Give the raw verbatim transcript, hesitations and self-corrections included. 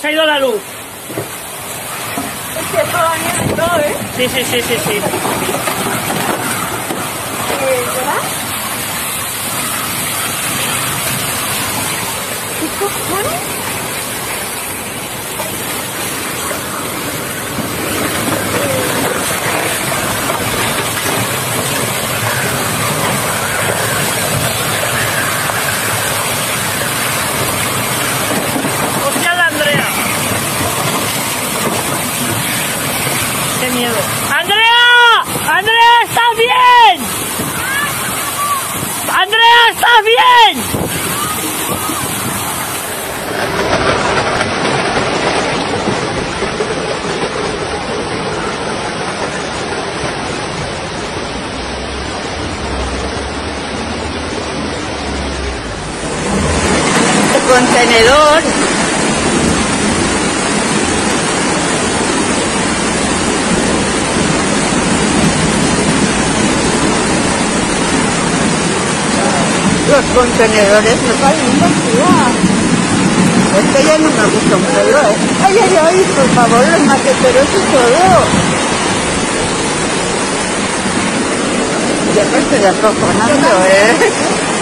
se ha ido la luz. Es que toda la nieve y todo, ¿eh? Sí, sí, sí, sí, sí. Eh, ¿verdad? ¿Qué cojones? ¡Hostia, la Andrea! ¡Qué miedo! ¡Andrea! ¡Andrea, estás bien! ¡Andrea, estás bien! Contenedor. Los contenedores me parecen vacíos. Es que ya no me gusta un pelo, ¿eh? Ay, ay, ay, por favor, los maqueteros y todo. Ya me estoy acojonando, ¿eh?